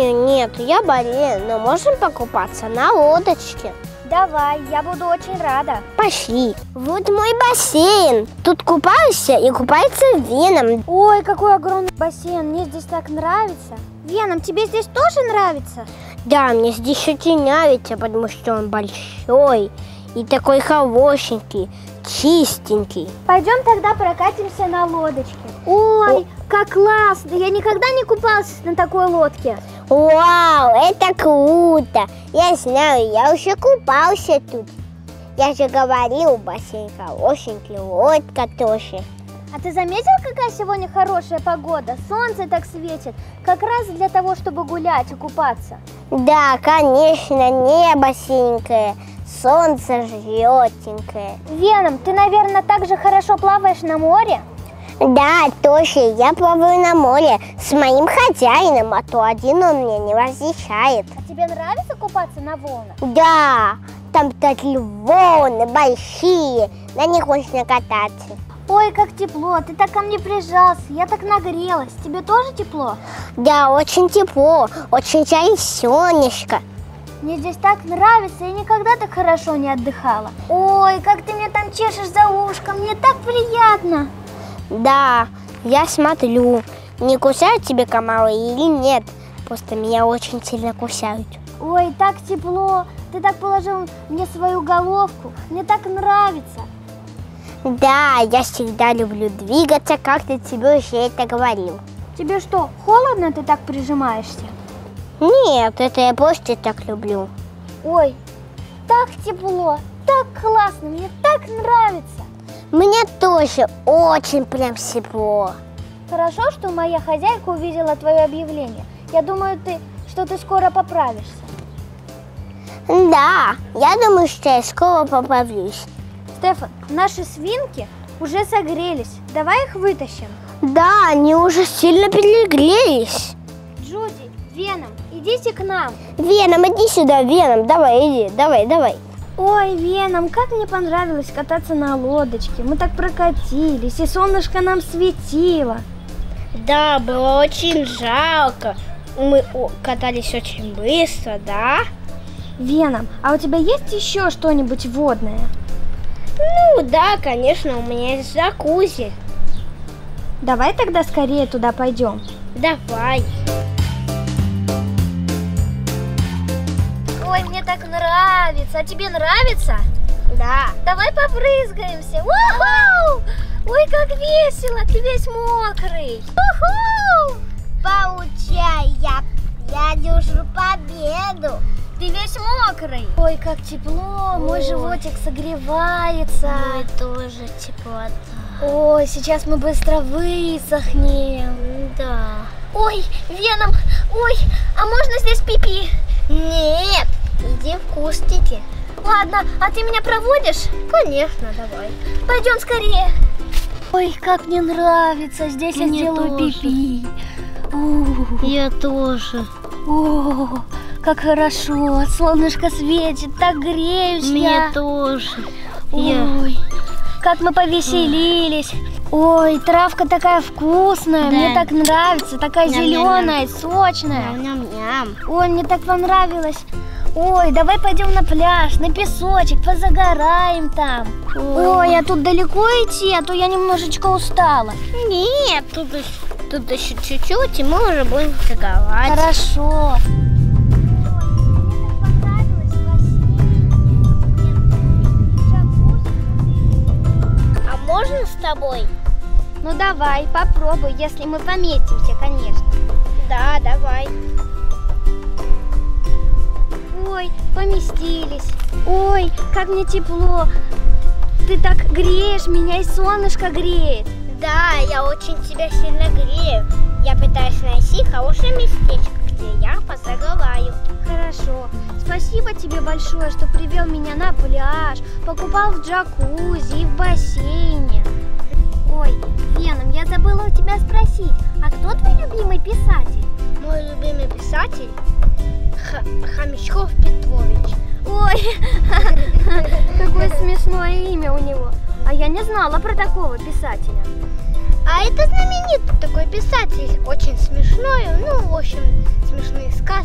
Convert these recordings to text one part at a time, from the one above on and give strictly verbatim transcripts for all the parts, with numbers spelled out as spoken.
нет, я болею, но можем покупаться на лодочке. Давай, я буду очень рада. Пошли. Вот мой бассейн. Тут купаешься и купается Веном. Ой, какой огромный бассейн, мне здесь так нравится. Веном, тебе здесь тоже нравится? Да, мне здесь очень нравится, потому что он большой и такой хорошенький, чистенький. Пойдем тогда прокатимся на лодочке. Ой, О. как классно! Я никогда не купался на такой лодке. Вау, это круто! Я знаю, я уже купался тут. Я же говорил, бассейн хорошенький, лодка тоже. А ты заметил, какая сегодня хорошая погода? Солнце так светит, как раз для того, чтобы гулять и купаться. Да, конечно, небо синенькое, солнце желтенькое. Веном, ты, наверное, так же хорошо плаваешь на море? Да, тоже. Я плаваю на море с моим хозяином, а то один он мне не разрешает. А тебе нравится купаться на волнах? Да, там такие волны большие, на них можно кататься. Ой, как тепло, ты так ко мне прижался, я так нагрелась. Тебе тоже тепло? Да, очень тепло, очень жарит солнышко. Мне здесь так нравится, я никогда так хорошо не отдыхала. Ой, как ты мне там чешешь за ушком, мне так приятно. Да, я смотрю, не кусают тебе комары или нет, просто меня очень сильно кусают. Ой, так тепло, ты так положил мне свою головку, мне так нравится. Да, я всегда люблю двигаться, как ты тебе уже это говорил. Тебе что, холодно, ты так прижимаешься? Нет, это я просто так люблю. Ой, так тепло, так классно, мне так нравится. Мне тоже очень прям тепло. Хорошо, что моя хозяйка увидела твое объявление. Я думаю, ты, что ты скоро поправишься. Да, я думаю, что я скоро поправлюсь. Стефан, наши свинки уже согрелись. Давай их вытащим. Да, они уже сильно перегрелись. Джуди, Веном, идите к нам. Веном, иди сюда, Веном, давай, иди, давай, давай. Ой, Веном, как мне понравилось кататься на лодочке. Мы так прокатились, и солнышко нам светило. Да, было очень жалко. Мы катались очень быстро, да? Веном, а у тебя есть еще что-нибудь водное? Ну да, конечно, у меня есть джакузи. Давай тогда скорее туда пойдем. Давай. Ой, мне так нравится. А тебе нравится? Да. Давай попрызгаемся. У-ху! Ой, как весело. Ты весь мокрый. У-ху! Получай, я, я держу победу. Ты весь мокрый. Ой, как тепло. Ой. Мой животик согревается. Ой, тоже теплота. Ой, сейчас мы быстро высохнем. Да. Ой, Веном, ой, а можно здесь пипи? Нет, иди в кустики. Ладно, а ты меня проводишь? Конечно, давай. Пойдем скорее. Ой, как мне нравится. Здесь мне я сделаю тоже. пипи. Я тоже. О, как хорошо. Солнышко светит, так греюсь Мне я. тоже. Ой, я... как мы повеселились. Ой, травка такая вкусная, да. Мне так нравится, такая Ням-ням-ням. зеленая, сочная. Ням-ням-ням. Ой, мне так понравилось. Ой, давай пойдем на пляж, на песочек, позагораем там. Ой, Ой а тут далеко идти, а то я немножечко устала. Нет, тут, тут еще чуть-чуть, и мы уже будем загорать. Хорошо. А можно с тобой? Ну давай, попробуй, если мы поместимся, конечно. Да, давай. Ой, поместились. Ой, как мне тепло. Ты так греешь меня, и солнышко греет. Да, я очень тебя сильно грею. Я пытаюсь найти хорошее местечко, где я позагораю. Хорошо. Спасибо тебе большое, что привел меня на пляж, покупал в джакузи и в бассейне. Ой, Веном, я забыла у тебя спросить, а кто твой любимый писатель? Мой любимый писатель Хомячков Петрович. Ой, какое смешное имя у него. А я не знала про такого писателя. А это знаменитый такой писатель, очень смешной, ну, в общем, смешные сказки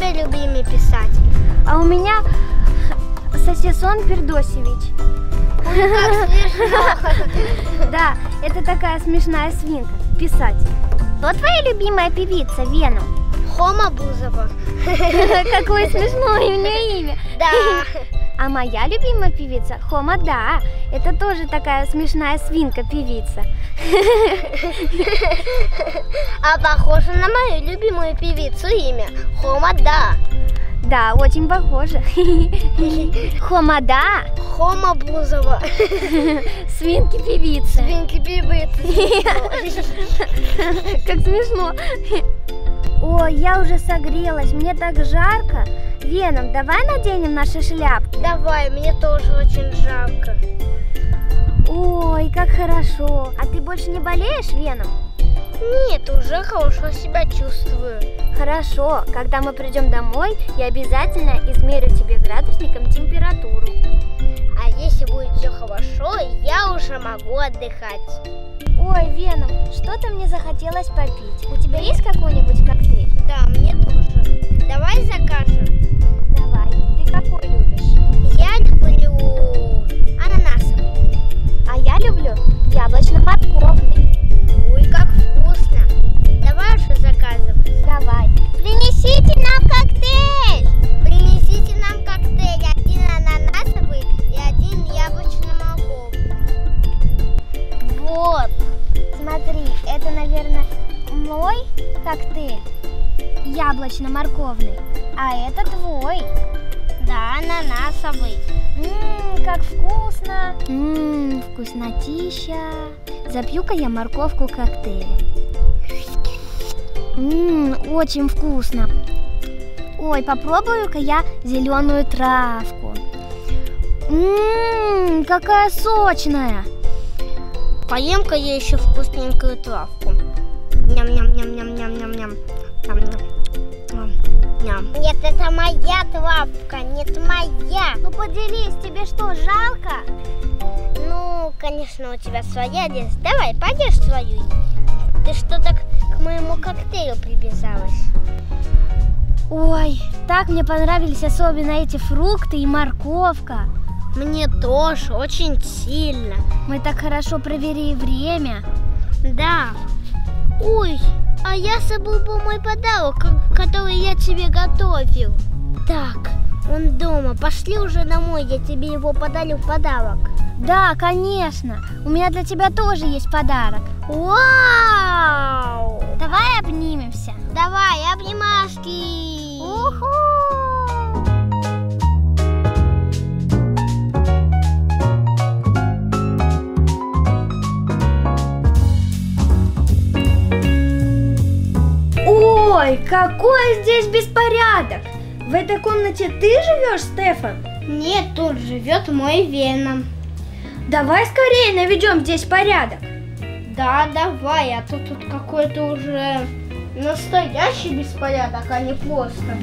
тебя любимый писатель? А у меня Сосисон Пердосевич. Как смешно. Да, это такая смешная свинка, писатель. Кто твоя любимая певица, Веном? Хома Бузова. Какое смешное у нее имя. Да. А моя любимая певица Хома, да, это тоже такая смешная свинка-певица. А похоже на мою любимую певицу имя. Хома, да. Да, очень похоже. Хома, да. Хома Бузова. Свинки-певица. Свинки-певицы. Как смешно. Ой, я уже согрелась, мне так жарко. Веном, давай наденем наши шляпки. Давай, мне тоже очень жарко. Ой, как хорошо. А ты больше не болеешь, Веном? Нет, уже хорошо себя чувствую. Хорошо, когда мы придем домой, я обязательно измерю тебе градусником температуру. А если будет все хорошо, я уже могу отдыхать. Ой, Веном, что-то мне захотелось попить. У тебя есть какой-нибудь коктейль? Да, мне тоже. Давай закажем. Давай. Ты какой любишь? Я люблю ананасовый. А я люблю яблочно-морковный. Ой, как вкусно. Давай уже заказывай. Давай. Принесите нам коктейль. Принесите нам коктейль. Один ананасовый и один яблочно-морковный. Вот. Смотри, это, наверное, мой коктейль яблочно-морковный, а это твой. Да, ананасовый. Ммм, как вкусно. Ммм, вкуснотища. Запью-ка я морковку коктейлем. Ммм, очень вкусно. Ой, попробую-ка я зеленую травку. Ммм, какая сочная. Поем-ка я еще вкусненькую травку. Ням-ням-ням-ням-ням-ням-ням. Ням. Нет, это моя травка, нет моя. Ну поделись, тебе что, жалко? Ну, конечно, у тебя своя есть. Давай, поешь свою. Ты что так к моему коктейлю привязалась? Ой, так мне понравились особенно эти фрукты и морковка. Мне тоже, очень сильно. Мы так хорошо провели время. Да. Ой, а я забыл был мой подарок, который я тебе готовил. Так, он дома. Пошли уже домой, я тебе его подарю в подарок. Да, конечно. У меня для тебя тоже есть подарок. Вау! Давай обнимемся. Давай, обнимашки. Уху! Ой, какой здесь беспорядок! В этой комнате ты живешь, Стефан? Нет, тут живет мой Веном. Давай скорее наведем здесь порядок. Да, давай, а то тут какой-то уже настоящий беспорядок, а не просто.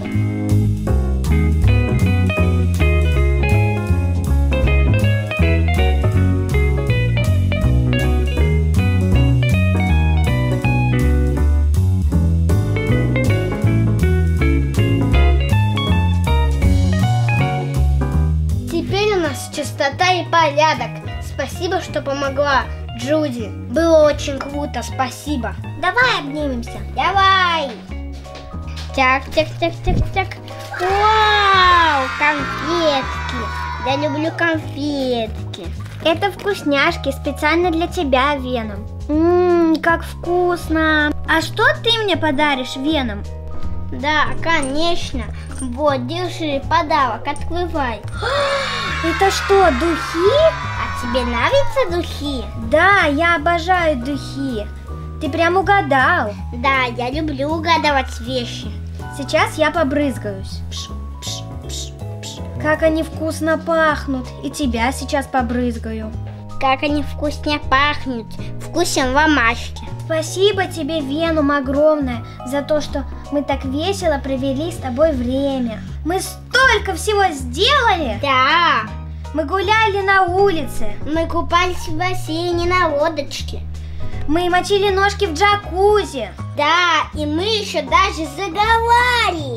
Теперь у нас чистота и порядок. Спасибо, что помогла, Джуди. Было очень круто, спасибо. Давай обнимемся. Давай. Так, так, так, так, так. Вау, конфетки. Я люблю конфетки. Это вкусняшки специально для тебя, Веном. Ммм, как вкусно. А что ты мне подаришь, Веном? Да, конечно. Вот, держи подарок, открывай. Это что, духи? А тебе нравятся духи? Да, я обожаю духи. Ты прям угадал. Да, я люблю угадывать вещи. Сейчас я побрызгаюсь. Пш, пш, пш, пш. Как они вкусно пахнут. И тебя сейчас побрызгаю. Как они вкусно пахнут. Вкусен в ромашке. Спасибо тебе, Веном, огромное за то, что мы так весело провели с тобой время. Мы столько всего сделали. Да. Мы гуляли на улице. Мы купались в бассейне на лодочке. Мы мочили ножки в джакузи. Да, и мы еще даже заговаривали.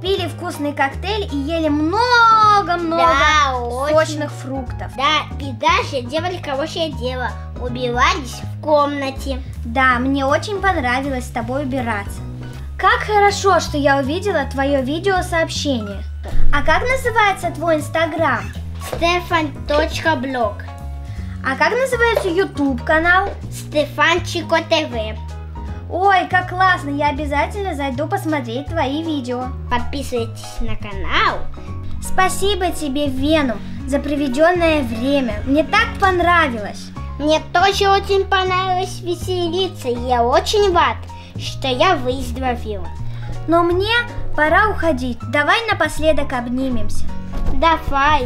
пили вкусный коктейль и ели много-много Да, сочных очень. фруктов. Да, и даже делали хорошее дело. Убивались в комнате. Да, мне очень понравилось с тобой убираться. Как хорошо, что я увидела твое видеосообщение. А как называется твой инстаграм? Stefan.blog. А как называется ютуб канал? Стефанчико ТВ. Ой, как классно, я обязательно зайду посмотреть твои видео. Подписывайтесь на канал. Спасибо тебе, Веном, за проведенное время. Мне так понравилось. Мне тоже очень понравилось веселиться. Я очень рад, что я выздоровел. Но мне пора уходить. Давай напоследок обнимемся. Давай.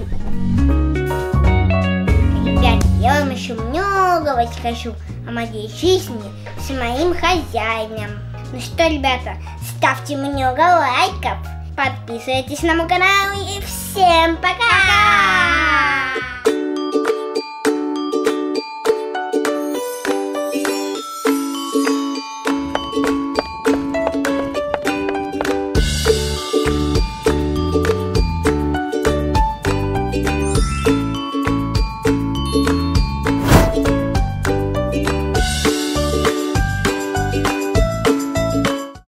Ребят, я вам еще много расскажу о моей жизни с моим хозяином. Ну что, ребята, ставьте много лайков, подписывайтесь на мой канал и всем пока! Пока!